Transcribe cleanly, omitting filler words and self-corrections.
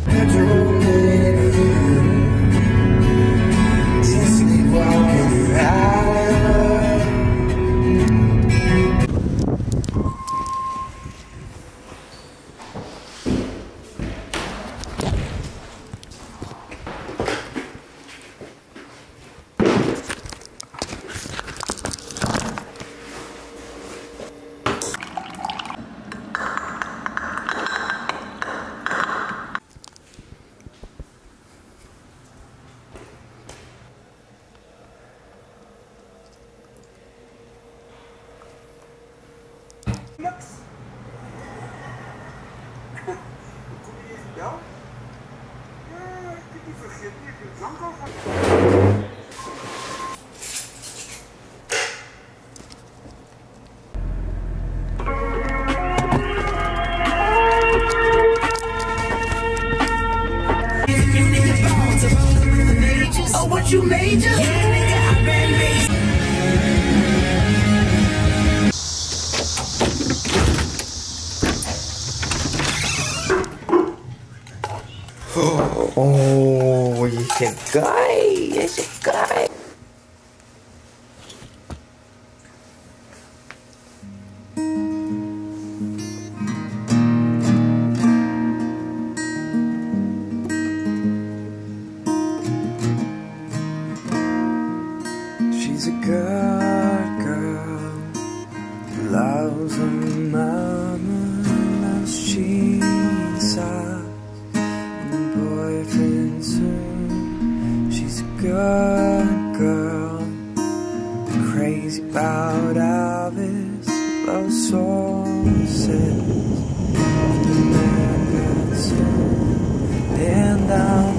Ja? Ja, ik heb die vergeten. Ik heb het lang al gehad. Oh, what you made ya? Yeah, nigga, I been made. Oh, he's a guy. He's a guy. She's a good girl, loves her mama, loves cheese and boyfriend soon. She's a good girl, crazy about Elvis, loves sources, and the magazine, and down